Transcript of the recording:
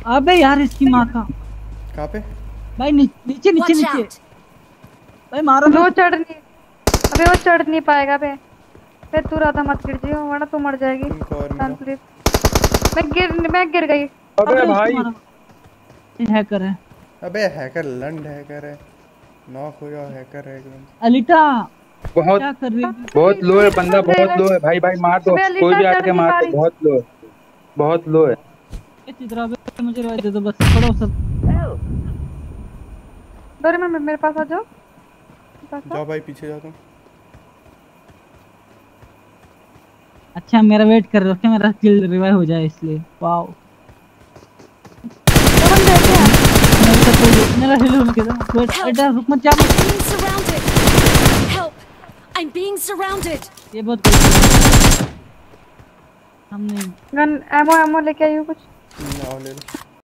अबे यार इसकी माँ का। कहाँ पे भाई नीचे नीचे नीचे भाई मारो वो चढ़ नहीं, अबे वो चढ़ नहीं पाएगा बे। बे तू राधा मत गिर जी, वरना तू मर जाएगी। तुमको और मिला। प्लीज। मैं गिर गई। अबे भाई हैकर है। अबे हैकर लंड हैकर है, नॉक हो गया हैकर है एकदम। अलीटा बहुत क्या कर रही है? बहुत लो है बंदा, बहुत लो है भाई। भाई मार दो, अबे कोई अलीटा भी चढ़ आके नहीं मार पा दो, रही। बहुत लो है, बहुत लो है। चित्रा बे मुझे रिवाइव दे दो बस, छोड़ो सब। डोरेमोन मेरे पास आ जाओ। जाओ भाई पीछे जाओ तुम। अच्छा मेरा वेट कर रहे हो क्या, मेरा किल रिवाइव हो जाए इसलिए। वाओ मेरा हिल हो गया। वेट बेटा रुक मत जा। I'm being surrounded. ये बहुत गलत है। हमने गन एमो लेके आई हूँ कुछ। ले लो।